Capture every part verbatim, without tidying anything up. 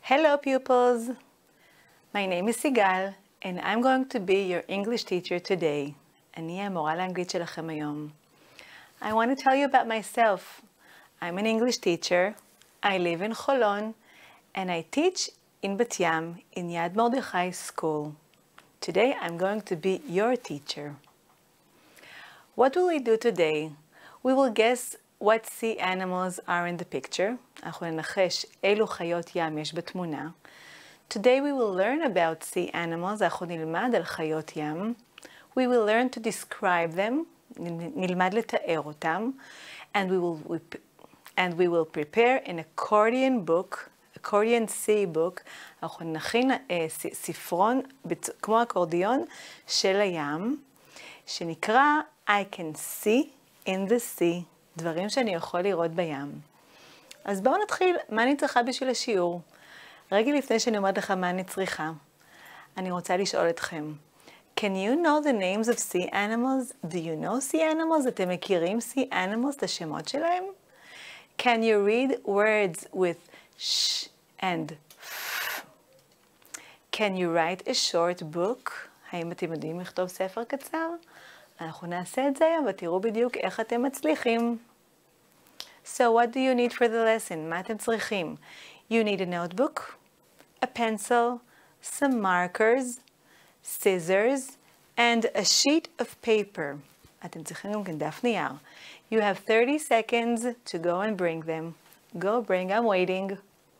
Hello pupils! My name is Sigal and I'm going to be your English teacher today. אני המורה לאנגלית שלכם היום. I want to tell you about myself. I'm an English teacher. I live in Cholon and I teach in Bat Yam in Yad Mordechai School. Today I'm going to be your teacher. What will we do today? We will guess what sea animals are in the picture. אנחנו ננחש אילו חיות ים יש בתמונה. Today we will learn about sea animals. אנחנו נלמד על חיות ים. We will learn to describe them. נלמד לתאר אותם. And we will, and we will prepare an accordion book, accordion sea book. אנחנו נכין ספרון כמו אקורדיון של הים, שנקרא I can see in the sea. דברים שאני יכול לראות בים. אז בואו נתחיל, מה אני צריכה בשביל השיעור? רגע לפני שאני אומרת לך מה אני צריכה, אני רוצה לשאול אתכם. Can you know the names of sea animals? Do you know sea animals? אתם מכירים sea animals, את השמות שלהם? Can you read words with sh and f? Can you write a short book? האם אתם יודעים לכתוב ספר קצר? אנחנו נעשה את זה היום ותראו בדיוק איך אתם מצליחים. So what do you need for the lesson? מה אתם צריכים? You need a notebook, a pencil, some markers, scissors, and a sheet of paper. אתם צריכים גם כן דף נייר. You have thirty seconds to go and bring them. Go bring, I'm waiting.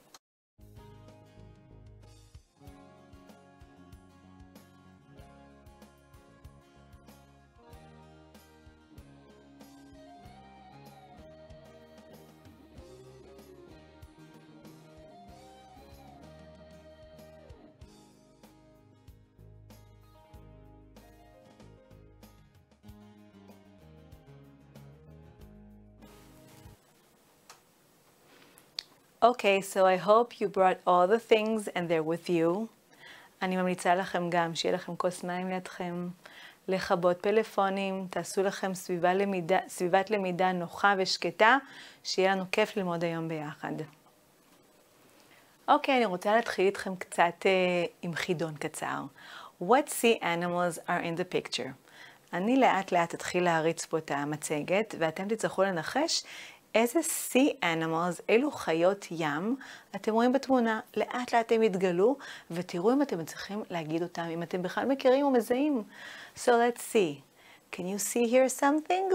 Okay, so I hope you brought all the things and they're with you. אני ממליצה לכם גם שיהיה לכם כוס מים לידכם, לכבות פלאפונים, תעשו לכם סביבה למידה, סביבת למידה נוחה ושקטה, שיהיה לנו כיף ללמוד היום ביחד. אוקיי, אני רוצה להתחיל איתכם קצת uh, עם חידון קצר. What sea animals are in the picture? אני לאט לאט אתחיל להריץ פה את המצגת, ואתם תצטרכו לנחש איזה sea animals, אילו חיות ים, אתם רואים בתמונה, לאט לאט הם יתגלו, ותראו אם אתם צריכים להגיד אותם, אם אתם בכלל מכירים או מזהים. So let's see. Can you see here something?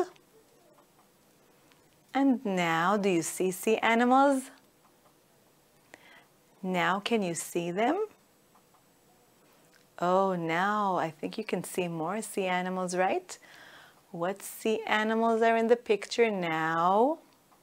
And now, do you see sea animals? Now, can you see them? Oh, now, I think you can see more sea animals, right? What sea animals are in the picture now?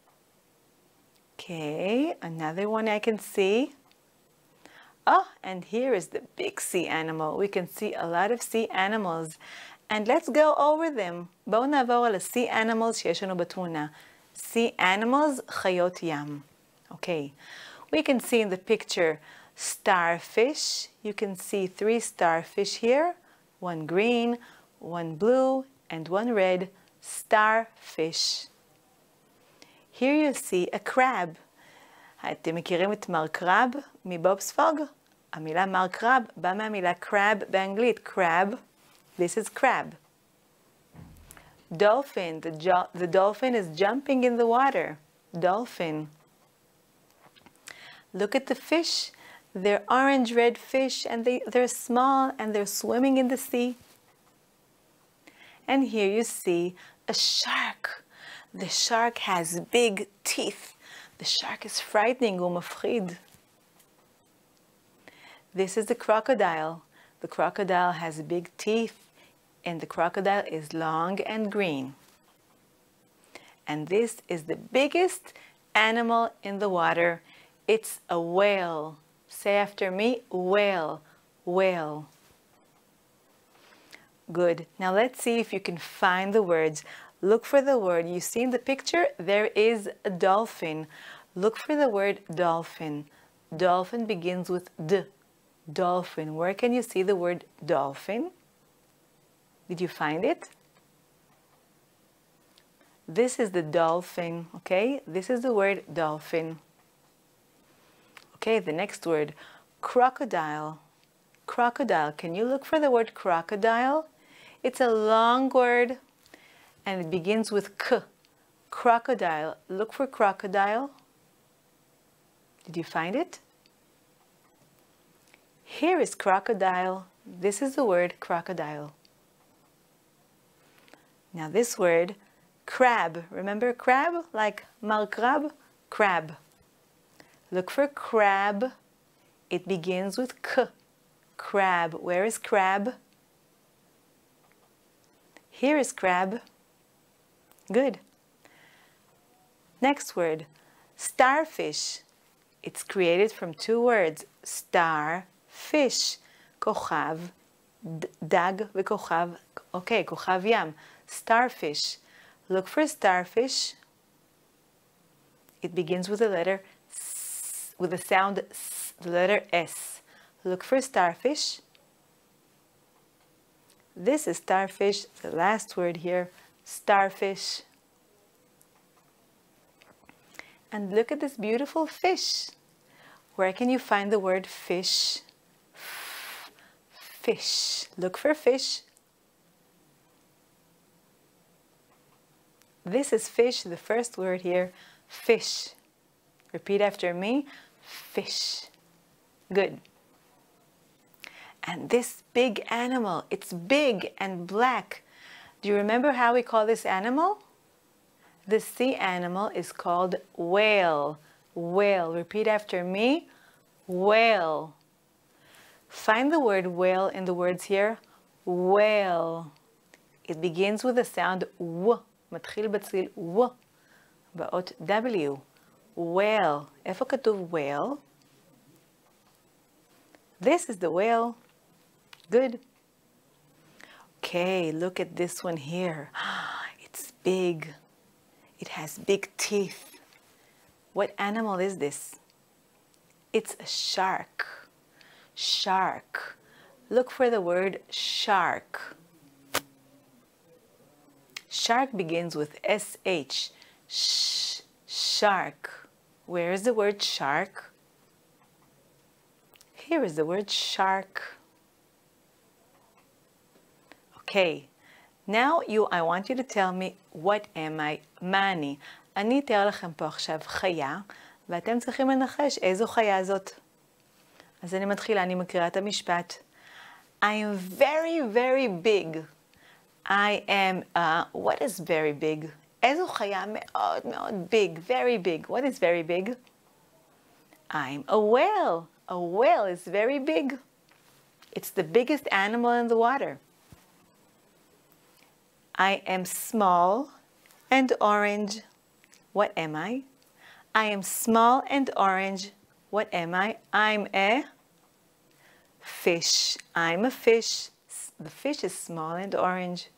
Okay, another one I can see. Oh, and here is the big sea animal. We can see a lot of sea animals. And let's go over them. בואו נעבור על ה-sea animals שיש לנו בתמונה. Sea animals, חיות ים. Okay, we can see in the picture starfish. You can see three starfish here. One green, one blue, and one red. Starfish. Here you see a crab. אתם מכירים את מר קרב מבובספוג? המילה מר קרב באה מהמילה crab באנגלית. crab. This is crab. Dolphin. The, the dolphin is jumping in the water. Dolphin. Look at the fish. They're orange-red fish and they, they're small and they're swimming in the sea. And here you see a shark. The shark has big teeth. The shark is frightening, הוא מפחיד. This is the crocodile. The crocodile has big teeth and the crocodile is long and green. And this is the biggest animal in the water. It's a whale. Say after me, whale, whale. Good. Now let's see if you can find the words. Look for the word. You see in the picture, there is a dolphin. Look for the word dolphin. Dolphin begins with D. Dolphin. Where can you see the word dolphin? Did you find it? This is the dolphin, okay? This is the word dolphin. Okay, the next word, crocodile. Crocodile. Can you look for the word crocodile? It's a long word and it begins with k. Crocodile. Look for crocodile. Did you find it? Here is crocodile. This is the word crocodile. Now this word, crab. Remember crab? Like mar crab? Crab. Look for crab. It begins with k. Crab. Where is crab? Here is crab. Good. Next word, starfish. It's created from two words, star, fish. כוכב, דג וכוכב. Okay, כוכב ים. Starfish. Look for starfish. It begins with the letter S, with the sound S, the letter S. Look for starfish. This is starfish, the last word here, starfish. And look at this beautiful fish. Where can you find the word fish? Fish. Look for fish. This is fish, the first word here, fish. Repeat after me, fish. Good. And this big animal, it's big and black. Do you remember how we call this animal? The sea animal is called whale. Whale. Repeat after me, whale. Find the word whale in the words here, whale. It begins with the sound w. מתחיל בצליל w. באות W. whale. איפה כתוב whale? This is the whale. Good. Okay, look at this one here. It's big. It has big teeth. What animal is this? It's a shark. Shark. Look for the word shark. Shark begins with S H. Sh, shark. Where is the word shark? Here is the word shark. Okay, now you, I want you to tell me, what am I? מה אני? אני אתאר לכם פה עכשיו חיה, ואתם צריכים לנחש איזו חיה זאת. אז אני מתחילה, אני מקריאה את המשפט. I am very, very big. I am, uh, what is very big? איזו חיה מאוד מאוד big, very big. What is very big? I'm a whale. A whale is very big. It's the biggest animal in the water. I am small and orange. What am I? I am small and orange. What am I? I'm a fish. I'm a fish. The fish is small and orange.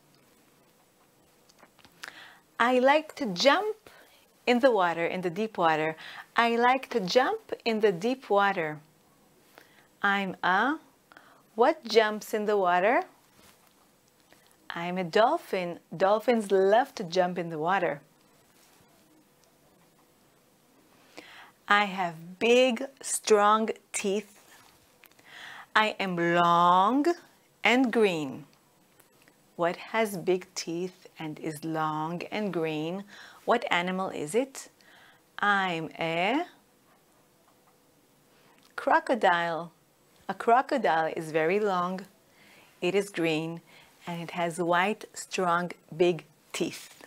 I like to jump in the water, in the deep water. I like to jump in the deep water. I'm a, what jumps in the water? I'm a dolphin. Dolphins love to jump in the water. I have big, strong teeth. I am long and green. What has big teeth and is long and green? What animal is it? I'm a crocodile. A crocodile is very long. It is green. And it has white, strong, big teeth.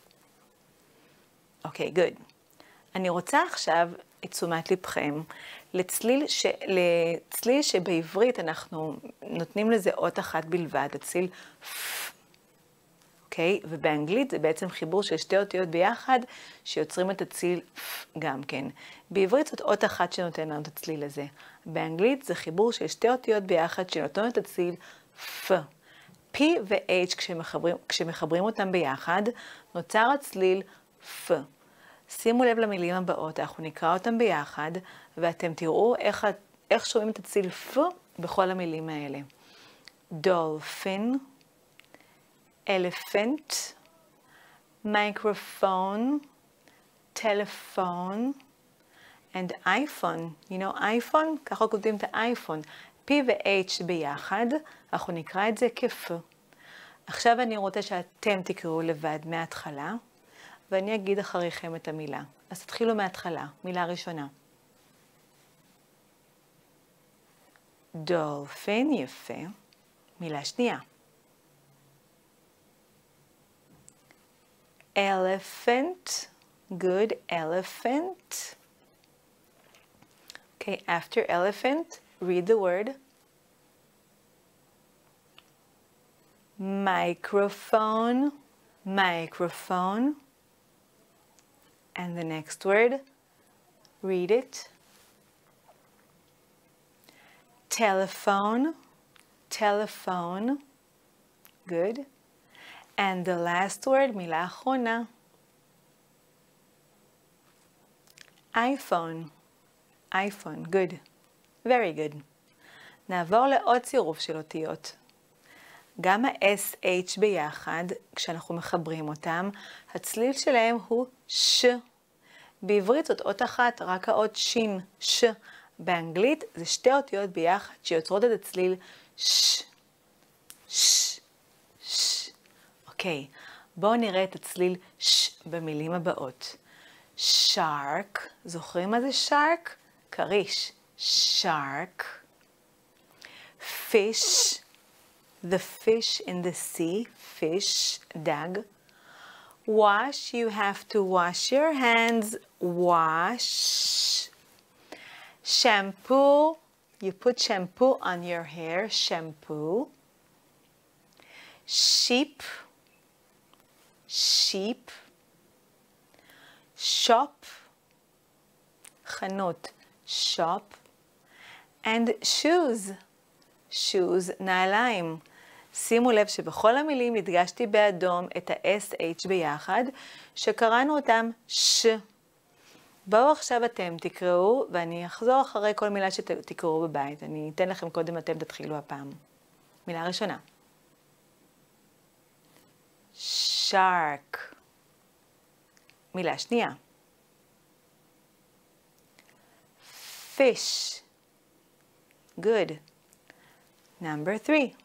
Okay, good. אני רוצה עכשיו את תשומת לבכם לצליל, ש... לצליל שבעברית אנחנו נותנים לזה אות אחת בלבד, הצליל פ. אוקיי? ובאנגלית זה בעצם חיבור של שתי אותיות ביחד שיוצרים את הצליל פ גם כן. בעברית זאת אות אחת שנותן לנו את הצליל הזה. באנגלית זה חיבור של שתי אותיות ביחד שנותן את הצליל פ. P ו-H כשמחברים, כשמחברים אותם ביחד, נוצר הצליל פ. שימו לב למילים הבאות, אנחנו נקרא אותם ביחד, ואתם תראו איך, איך שומעים את הצליל פ בכל המילים האלה. דולפין, אלפנט, מייקרופון, טלפון, and iPhone. You know iPhone? ככה כותבים את האייפון. P ו-H ביחד, אנחנו נקרא את זה כ-F. עכשיו אני רוצה שאתם תקראו לבד מההתחלה, ואני אגיד אחריכם את המילה. אז תתחילו מההתחלה, מילה ראשונה. דולפין, יפה. מילה שנייה. elephant, good, elephant. Okay, after elephant, read the word. Microphone, microphone. And the next word, read it. Telephone, telephone. Good. And the last word, מילה אחרונה. iPhone, iPhone. Good. Very good. נעבור לעוד צירוף של אותיות. גם ה-S H ביחד, כשאנחנו מחברים אותם, הצליל שלהם הוא ש. בעברית זאת אות אחת, רק האות שין, ש. באנגלית זה שתי אותיות ביחד שיוצרות את הצליל ש. ש. ש. אוקיי, בואו נראה את הצליל ש במילים הבאות. shark, זוכרים מה זה shark? כריש. shark. fish, the fish in the sea, fish, דג. wash, you have to wash your hands, wash. shampoo, you put shampoo on your hair, shampoo. sheep, sheep. shop, חנות, shop. and shoes, shoes, נעליים. שימו לב שבכל המילים הדגשתי באדום את ה-S H ביחד, שקראנו אותם ש. בואו עכשיו אתם תקראו, ואני אחזור אחרי כל מילה שתקראו בבית. אני אתן לכם קודם, אתם תתחילו הפעם. מילה ראשונה. shark. מילה שנייה. fish. Good. Number three.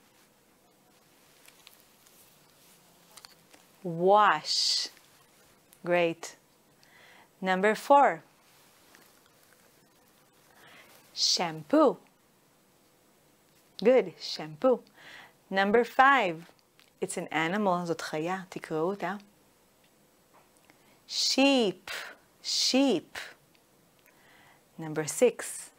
wash. Great. Number four. shampoo. Good. shampoo. Number five. It's an animal. זאת חיה. תקראו אותה. sheep. sheep. Number six.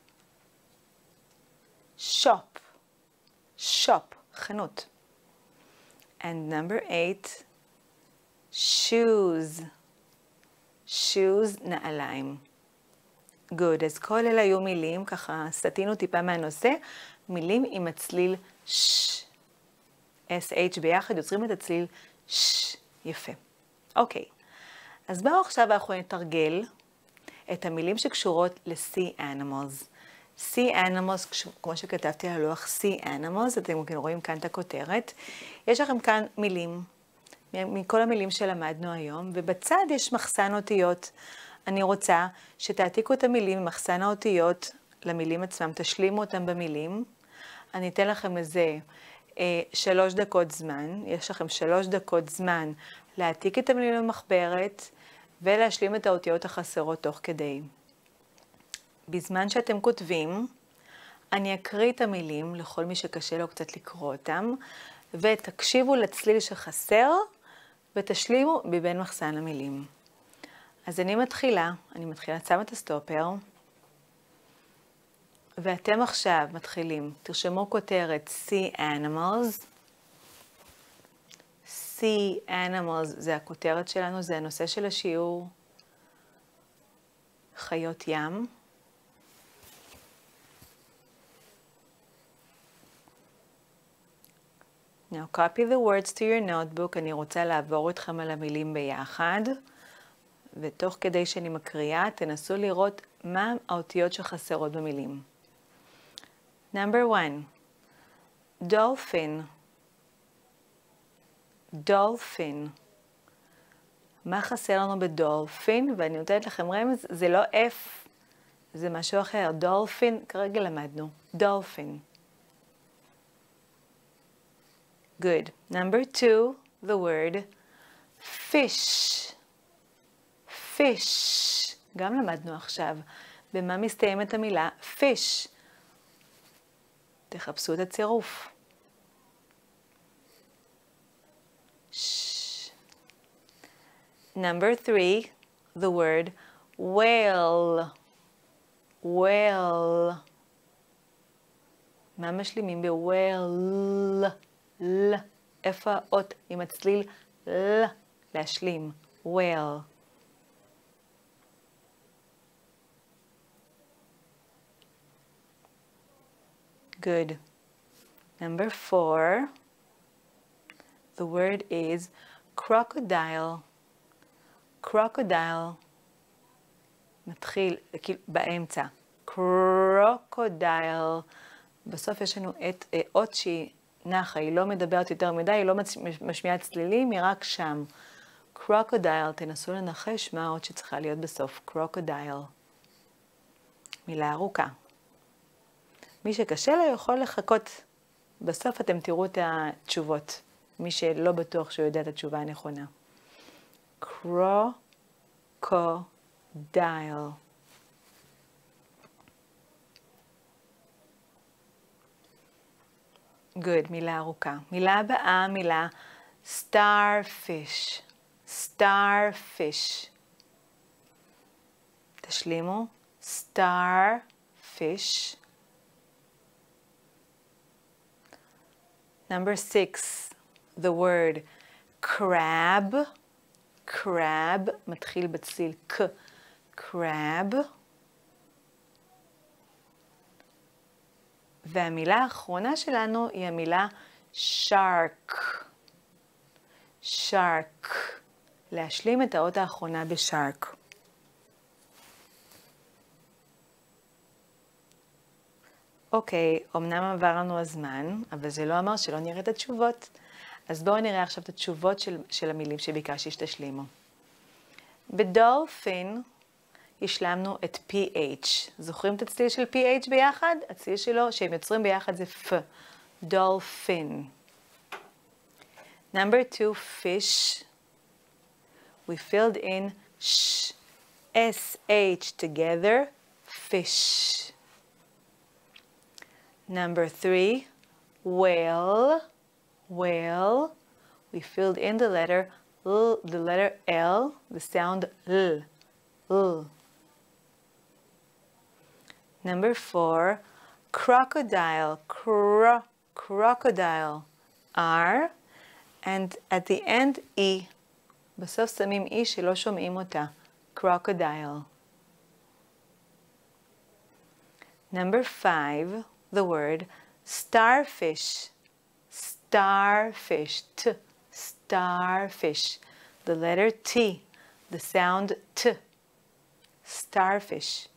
shop. shop. חנות. And number eight. shoes. shoes, נעליים. good. אז כל אלה היו מילים, ככה סתינו טיפה מהנושא, מילים עם הצליל ש. S H ביחד יוצרים את הצליל ש. יפה. אוקיי. אז בואו עכשיו אנחנו נתרגל את המילים שקשורות ל-sea animals. sea animals, כמו שכתבתי על הלוח sea animals, אתם רואים כאן את הכותרת. יש לכם כאן מילים, מכל המילים שלמדנו היום, ובצד יש מחסן אותיות. אני רוצה שתעתיקו את המילים ממחסן האותיות למילים עצמם, תשלימו אותם במילים. אני אתן לכם איזה אה, שלוש דקות זמן, יש לכם שלוש דקות זמן להעתיק את המילים במחברת, ולהשלים את האותיות החסרות תוך כדי. בזמן שאתם כותבים, אני אקריא את המילים לכל מי שקשה לו קצת לקרוא אותם, ותקשיבו לצליל שחסר, ותשלימו מבין מחסן המילים. אז אני מתחילה, אני מתחילה, שם את הסטופר, ואתם עכשיו מתחילים, תרשמו כותרת sea animals. sea animals זה הכותרת שלנו, זה הנושא של השיעור. חיות ים. Now copy the words to your notebook. אני רוצה לעבור איתכם על המילים ביחד, ותוך כדי שאני מקריאה, תנסו לראות מה האותיות שחסרות במילים. Number one, dolphin. dolphin. מה חסר לנו בדולפין? ואני נותנת לכם רמז, זה לא F, זה משהו אחר. דולפין, כרגע למדנו. דולפין. Good. Number two, the word fish. fish. גם למדנו עכשיו. במה מסתיימת המילה fish? תחפשו את הצירוף. ש. Number three, the word whale. whale. מה משלימים ב-whale? ל. איפה האות עם הצליל ל? להשלים. whale. Good. Number four, the word is crocodile. crocodile. מתחיל באמצע. crocodile. בסוף יש לנו את אות שהיא נחה, היא לא מדברת יותר מדי, היא לא משמיעה צלילים, היא רק שם. crocodile, תנסו לנחש מה האות שצריכה להיות בסוף. crocodile. מילה ארוכה. מי שקשה לו יכול לחכות. בסוף אתם תראו את התשובות. מי שלא בטוח שהוא יודע את התשובה הנכונה. crocodile. Good, מילה ארוכה. מילה הבאה, מילה starfish. starfish. תשלימו. starfish. Number six, the word crab. crab, מתחיל בצליל ק. crab. והמילה האחרונה שלנו היא המילה shark. shark. להשלים את האות האחרונה ב-shark. אוקיי, אמנם עבר לנו הזמן, אבל זה לא אמר שלא נראה את התשובות. אז בואו נראה עכשיו את התשובות של, של המילים שביקשתי שתשלימו. בדולפין השלמנו את פי אייץ'. זוכרים את הצליל של פי אייץ' ביחד? הצליל שלו שהם יוצרים ביחד זה F. Dolphin. Number two, fish. We filled in sh. S H together. Fish. Number three, whale. Whale. We filled in the letter L, the letter L, the sound L. L. Number four, crocodile. Cro, crocodile. R. And at the end, E. בסוף שמים E שלא שומעים אותה. Crocodile. Number five, the word starfish. Starfish. T. Starfish. The letter T. The sound T. Starfish.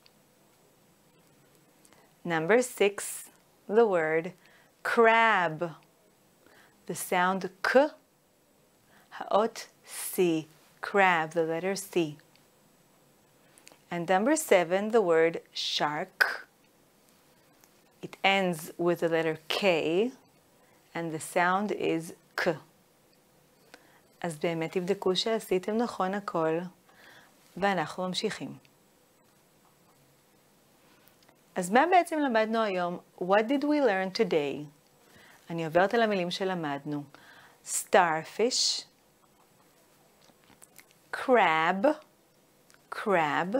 Number six, the word crab. The sound K. Haot C. Crab. The letter C. And number seven, the word shark. It ends with the letter K. And the sound is K. אז באמת תבדקו שעשיתם נכון הכל, ואנחנו ממשיכים. אז מה בעצם למדנו היום? What did we learn today? אני עוברת על המילים שלמדנו. Starfish, crab, crab,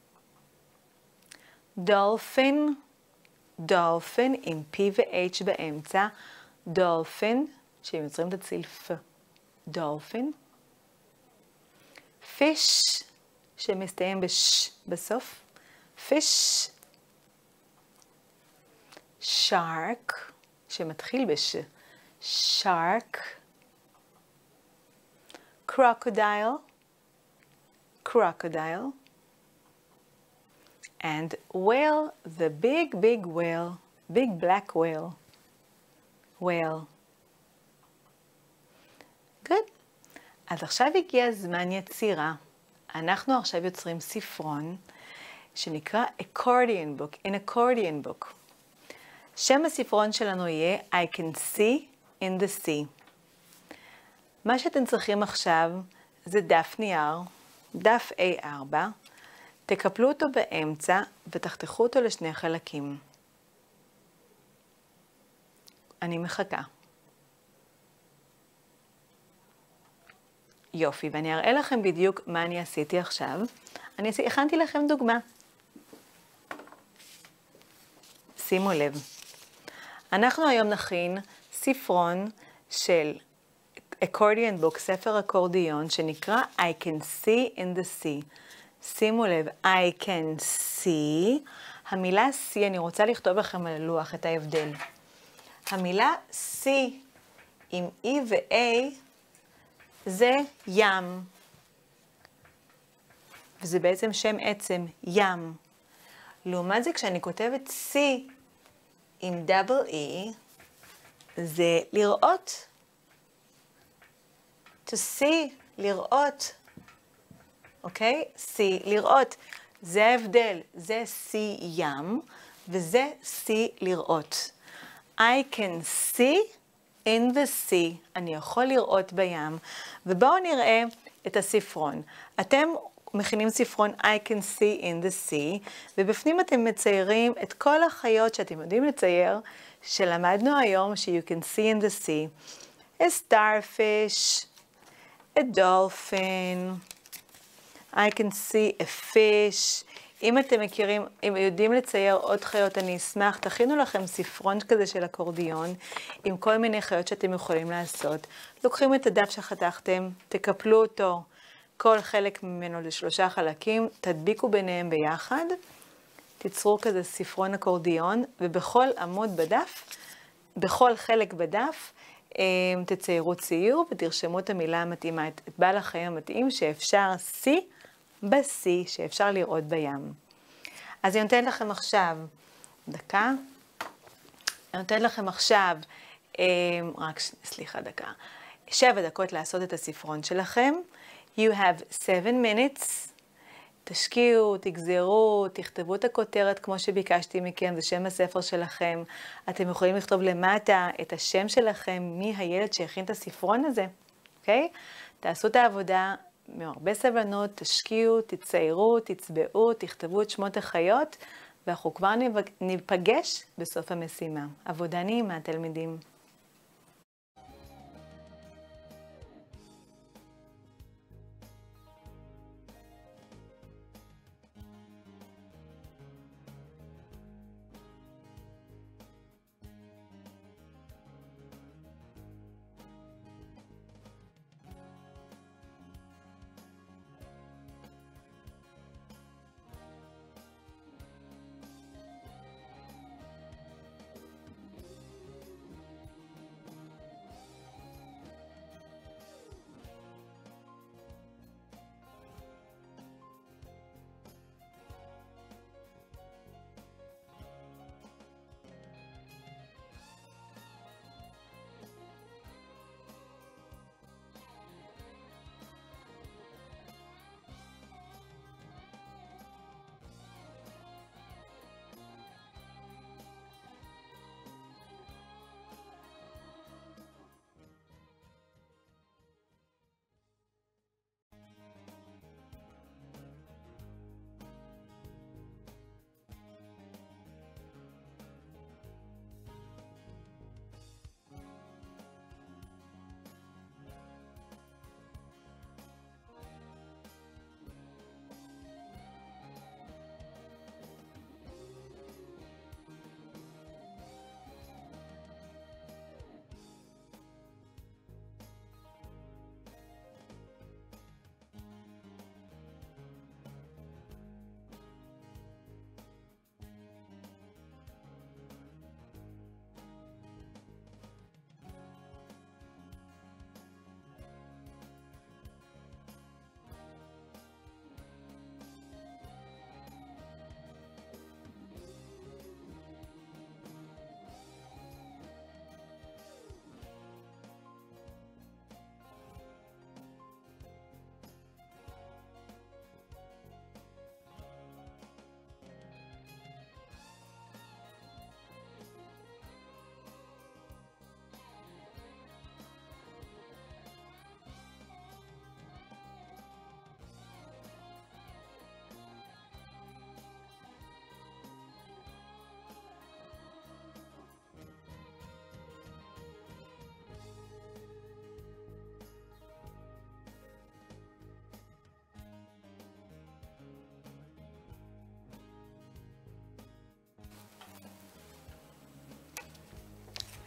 dolphin, dolphin עם P ו-H באמצע, dolphin, שהם יוצרים את הצליל F, dolphin, fish, שמסתיים בש בסוף, fish, shark, שמתחיל בש, shark, crocodile, crocodile, and whale, the big, big whale, big black whale, whale. Good. אז עכשיו הגיע זמן יצירה. אנחנו עכשיו יוצרים ספרון. שנקרא accordion book, an accordion book. שם הספרון שלנו יהיה I can see in the sea. מה שאתם צריכים עכשיו זה דף נייר, דף איי ארבע, תקפלו אותו באמצע ותחתכו אותו לשני חלקים. אני מחכה. יופי, ואני אראה לכם בדיוק מה אני עשיתי עכשיו. אני הכנתי לכם דוגמה. שימו לב. אנחנו היום נכין ספרון של accordion book, ספר אקורדיון, שנקרא I can see in the sea. שימו לב, I can see. המילה see, אני רוצה לכתוב לכם על הלוח את ההבדל. המילה see עם E ו-A זה ים. וזה בעצם שם עצם, ים. לעומת זה, כשאני כותבת C עם double E, זה לראות. To see, לראות. אוקיי? C, לראות. זה ההבדל. זה C ים, וזה C לראות. I can see in the sea. אני יכול לראות בים. ובואו נראה את הספרון. אתם מכינים ספרון I can see in the sea, ובפנים אתם מציירים את כל החיות שאתם יודעים לצייר, שלמדנו היום ש- you can see in the sea. A starfish, a dolphin, I can see a fish. אם אתם מכירים, אם יודעים לצייר עוד חיות, אני אשמח, תכינו לכם ספרון כזה של אקורדיון, עם כל מיני חיות שאתם יכולים לעשות. לוקחים את הדף שחתכתם, תקפלו אותו, כל חלק ממנו לשלושה חלקים, תדביקו ביניהם ביחד, תיצרו כזה ספרון אקורדיון, ובכל עמוד בדף, בכל חלק בדף, תציירו ציור ותרשמו את המילה המתאימה, את בעל החיים המתאים שאפשר C ב-C, שאפשר לראות בים. אז אני נותנת לכם עכשיו, דקה, אני נותנת לכם עכשיו, רק סליחה דקה, שבע דקות לעשות את הספרון שלכם. You have seven minutes. תשקיעו, תגזרו, תכתבו את הכותרת כמו שביקשתי מכם, זה שם הספר שלכם. אתם יכולים לכתוב למטה את השם שלכם, מי הילד שהכין את הספרון הזה, אוקיי? תעשו את העבודה מהרבה סבלנות, תשקיעו, תציירו, תצבעו, תכתבו את שמות החיות, ואנחנו כבר ניפגש בסוף המשימה. עבודה נעימה, תלמידים.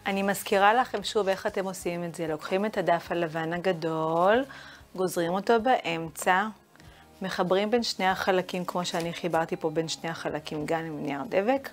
אני מזכירה לכם שוב איך אתם עושים את זה. לוקחים את הדף הלבן הגדול, גוזרים אותו באמצע, מחברים בין שני החלקים, כמו שאני חיברתי פה בין שני החלקים גם עם נייר דבק.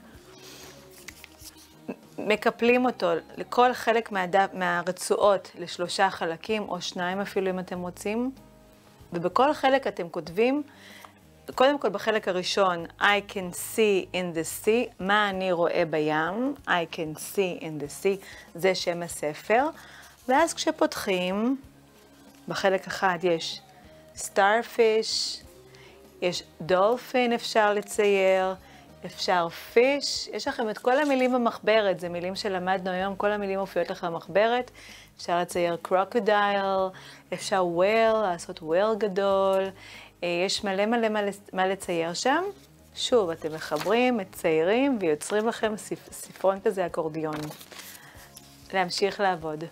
מקפלים אותו לכל חלק מהדף, מהרצועות לשלושה חלקים, או שניים אפילו אם אתם רוצים. ובכל חלק אתם כותבים, קודם כל בחלק הראשון, I can see in the sea, מה אני רואה בים, I can see in the sea, זה שם הספר. ואז כשפותחים, בחלק אחד יש starfish, יש dolphin אפשר לצייר, אפשר fish, יש לכם את כל המילים במחברת, זה מילים שלמדנו היום, כל המילים מופיעות לכם במחברת, אפשר לצייר crocodile, אפשר whale, לעשות whale גדול, יש מלא מלא מלא מה לצייר שם. שוב, אתם מחברים, מציירים ויוצרים לכם ספרון כזה אקורדיון. להמשיך לעבוד.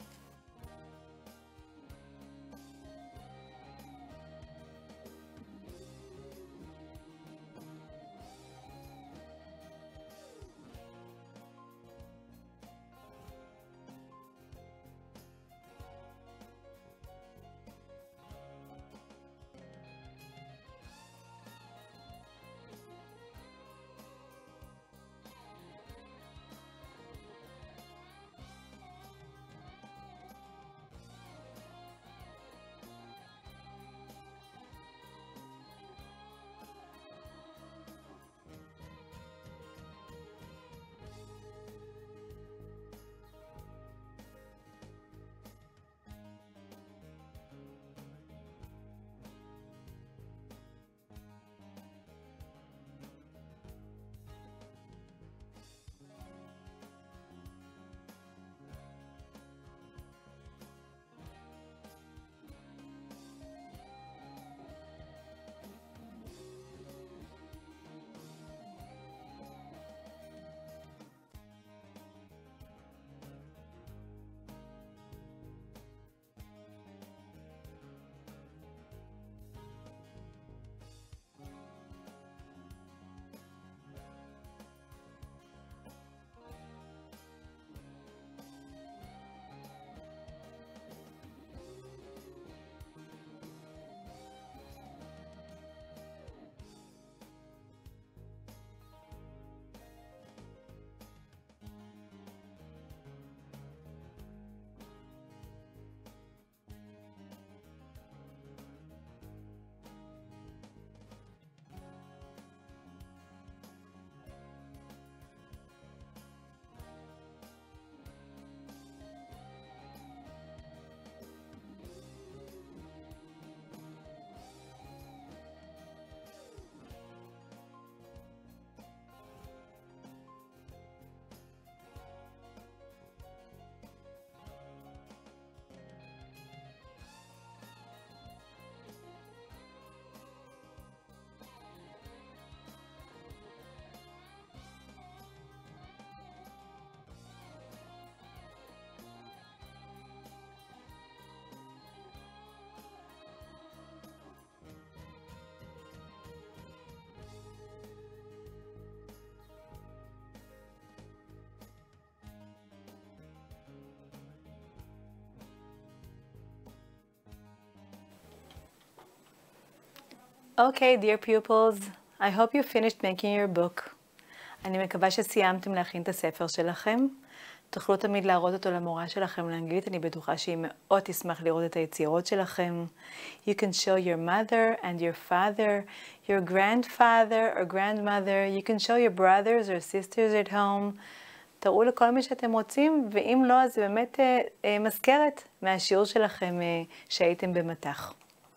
Okay, dear pupils, I hope you finished making your book. אני מקווה שסיימתם להכין את הספר שלכם. תוכלו תמיד להראות אותו למורה שלכם לאנגלית, אני בטוחה שהיא מאוד תשמח לראות את היצירות שלכם. You can show your mother and your father, your grandfather or grandmother. You can show your brothers or sisters at home. תראו לכל מי שאתם רוצים, ואם לא, אז זה באמת אה, אה, מזכרת מהשיעור שלכם אה, שהייתם במתח.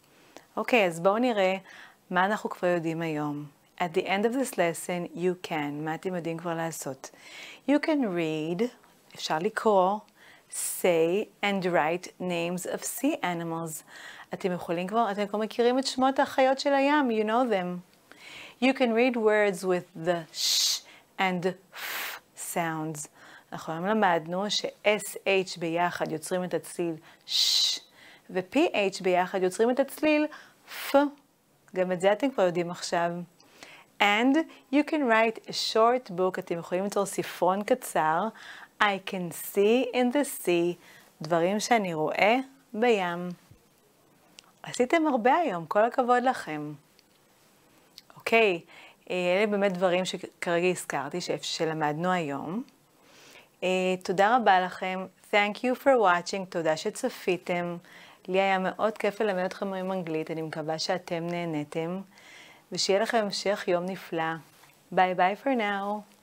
אוקיי, אז בואו נראה מה אנחנו כבר יודעים היום. At the end of this lesson, you can. מה אתם יודעים כבר לעשות? You can read, אפשר לקרוא, say and write names of sea animals. אתם יכולים כבר, אתם כבר מכירים את שמות החיות של הים, you know them. You can read words with the sh and f sounds. אנחנו היום למדנו ש-S H ביחד יוצרים את הצליל ש, ו-P H ביחד יוצרים את הצליל F. גם את זה אתם כבר יודעים עכשיו. And you can write a short book, אתם יכולים ליצור ספרון קצר, I can see in the sea, דברים שאני רואה בים. עשיתם הרבה היום, כל הכבוד לכם. אוקיי, אלה באמת דברים שכרגע הזכרתי שלמדנו היום. תודה רבה לכם, thank you for watching, תודה שצפיתם. לי היה מאוד כיף ללמד אתכם עם אנגלית, אני מקווה שאתם נהניתם, ושיהיה לכם המשך יום נפלא. ביי ביי for now.